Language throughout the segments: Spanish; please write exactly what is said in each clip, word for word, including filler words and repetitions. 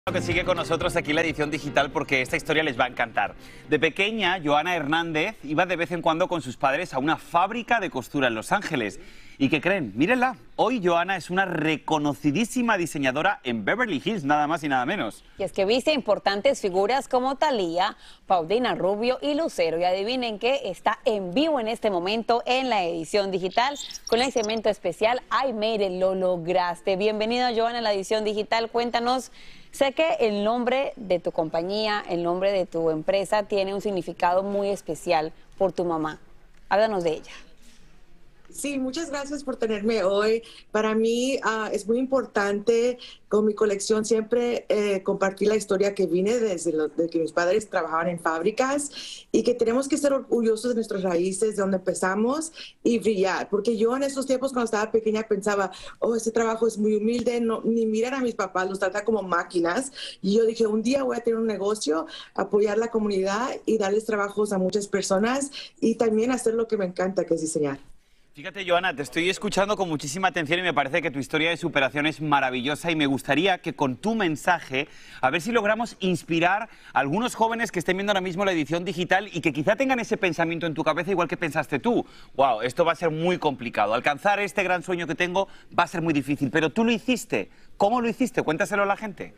Que sigue con nosotros aquí la edición digital porque esta historia les va a encantar. De pequeña, Joana Hernández iba de vez en cuando con sus padres a una fábrica de costura en Los Ángeles. ¿Y qué creen? Mírenla, hoy Joana es una reconocidísima diseñadora en Beverly Hills, nada más y nada menos. Y es que viste importantes figuras como Thalía, Paulina Rubio y Lucero. Y adivinen qué, está en vivo en este momento en la edición digital con el segmento especial I Made It, lo lograste. Bienvenida, Joana, a la edición digital. Cuéntanos. Sé que el nombre de tu compañía, el nombre de tu empresa tiene un significado muy especial por tu mamá. Háblanos de ella. Sí, muchas gracias por tenerme hoy. Para mí uh, es muy importante con mi colección siempre eh, compartir la historia que vine desde lo, de que mis padres trabajaban en fábricas y que tenemos que ser orgullosos de nuestras raíces, de donde empezamos y brillar. Porque yo en esos tiempos cuando estaba pequeña pensaba, oh, ese trabajo es muy humilde, no, ni miran a mis papás, los tratan como máquinas. Y yo dije, un día voy a tener un negocio, apoyar la comunidad y darles trabajos a muchas personas y también hacer lo que me encanta, que es diseñar. Fíjate, Joana, te estoy escuchando con muchísima atención y me parece que tu historia de superación es maravillosa y me gustaría que con tu mensaje, a ver si logramos inspirar a algunos jóvenes que estén viendo ahora mismo la edición digital y que quizá tengan ese pensamiento en tu cabeza igual que pensaste tú. Wow, esto va a ser muy complicado. Alcanzar este gran sueño que tengo va a ser muy difícil, pero tú lo hiciste. ¿Cómo lo hiciste? Cuéntaselo a la gente.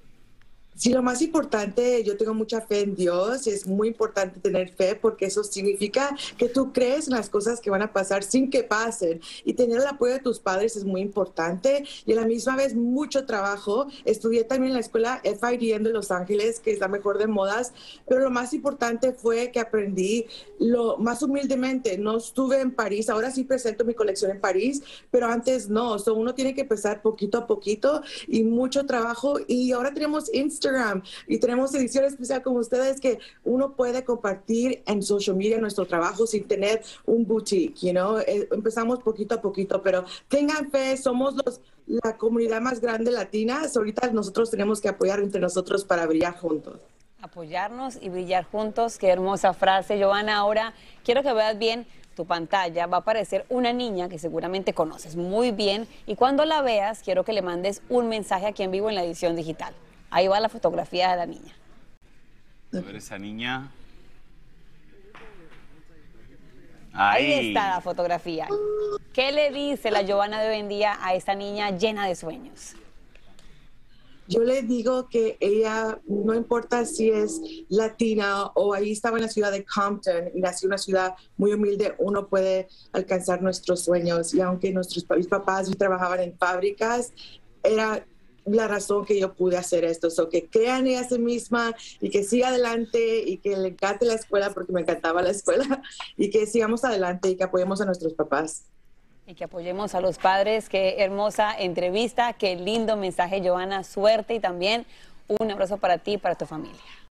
Sí, lo más importante, yo tengo mucha fe en Dios y es muy importante tener fe porque eso significa que tú crees en las cosas que van a pasar sin que pasen y tener el apoyo de tus padres es muy importante y a la misma vez mucho trabajo. Estudié también en la escuela F I D M de Los Ángeles, que es la mejor de modas, pero lo más importante fue que aprendí lo más humildemente. No estuve en París, ahora sí presento mi colección en París, pero antes no. So, uno tiene que empezar poquito a poquito y mucho trabajo y ahora tenemos Instagram y tenemos edición especial como ustedes que uno puede compartir en social media nuestro trabajo sin tener un boutique, you know? Empezamos poquito a poquito, pero tengan fe, somos los, la comunidad más grande latina, ahorita nosotros tenemos que apoyar entre nosotros para brillar juntos. Apoyarnos y brillar juntos, qué hermosa frase, Joana. Ahora quiero que veas bien tu pantalla, va a aparecer una niña que seguramente conoces muy bien y cuando la veas quiero que le mandes un mensaje aquí en vivo en la edición digital. Ahí va la fotografía de la niña. A ver esa niña. Ahí. Ahí está la fotografía. ¿Qué le dice la Joana de hoy en día a esta niña llena de sueños? Yo le digo que ella, no importa si es latina o ahí estaba en la ciudad de Compton y nació en una ciudad muy humilde, uno puede alcanzar nuestros sueños. Y aunque nuestros mis papás trabajaban en fábricas, era la razón que yo pude hacer esto, so que crean en ella sí misma y que siga adelante y que le encante la escuela porque me encantaba la escuela y que sigamos adelante y que apoyemos a nuestros papás. Y que apoyemos a los padres. Qué hermosa entrevista, qué lindo mensaje, Joana, suerte y también un abrazo para ti y para tu familia.